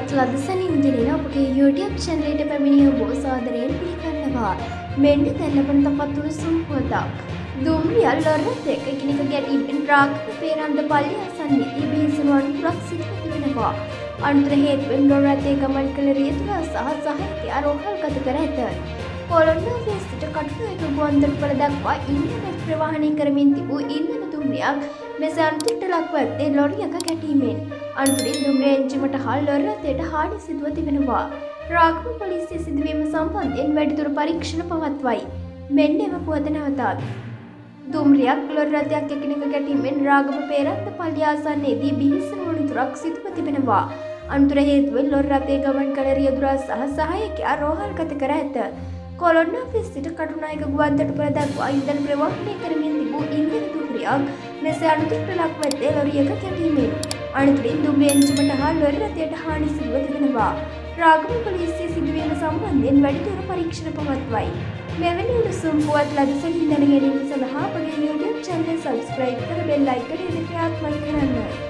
පුවත් ලදසනින් ගෙනෙන අපගේ YouTube channel එකට පැමිණිය ඔබ සාදරයෙන් පිළිගන්නවා. මෙන්න දැන් ලබන තවත් උණුසුම් පුවතක්. දුම්රියල් ලොරත් එක්ක එකිනෙක ගැටීමෙන් රාගක පේරන්ද පල්ලිය අසන්නේදී බිහිසුණුවන් තුරක් සිදුව තිබෙනවා. අනුතර හේතුවෙන් ලොරත් එක්ක ගමන් කළ රියදුරා සහ සහායකයා රෝහල්ගත කර ඇත. කොළඹ සිට කටුනායක ගුවන්තොටුපළ දක්වා ඉන්ධන ප්‍රවාහනය කරමින් තිබූ ඉන්ධන දුම්රියක් මෙසේ අන්තිමට ලක්ව ඇත්තේ ලොරියක ගැටීමෙන්. අන්තිමට දුම්රිය එන්ජිමට හා ලොරි රථයට හානි සිදුව තිබෙනවා. රාගම පොලිසිය සිදුවීම සම්බන්ධයෙන් වැඩිදුර පරීක්ෂණ පවත්වයි. මෙන්න එම පුවත නැවතත්. දුම්රියක් ලොරි රථයක් එකිනෙක ගැටීමෙන් රාගම පේරන්ද පල්ලිය ආසන්නයේදී බිහිසුණු තුරක් සිදුව තිබෙනවා. අන්තර හේතුවෙන් ලොරි රථයේ ගමන් කළ රියදුරා සහ සහායකයා රෝහල්ගත කර ඇත. කොළඹ සිට කටුනායක ගුවන්තොටුපළ දක්වා ඉන්ධන ප්‍රවාහනය කරමින් තිබූ ඉන්ධන දුම්රියක් මෙසේ අනුතුරට ලක්ව ඇත්තේ ලොරියක ගැටීමෙන්. අනතුරින් දුම්රිය එන්ජිමට හා ලොරි රථයට හානි සිදුව තිබෙනවා. රාගම පොලිසිය සිදුවීම සම්බන්ධයෙන් වැඩිදුර පරීක්ෂණ පවත්වයි. මෙවැනි උණුසුම් පුවත් ලදසනින් දැන ගැනීම සඳහා අපගේ YouTube channel subscribe කර bell icon එක ක්‍රියාත්මක කරන්න.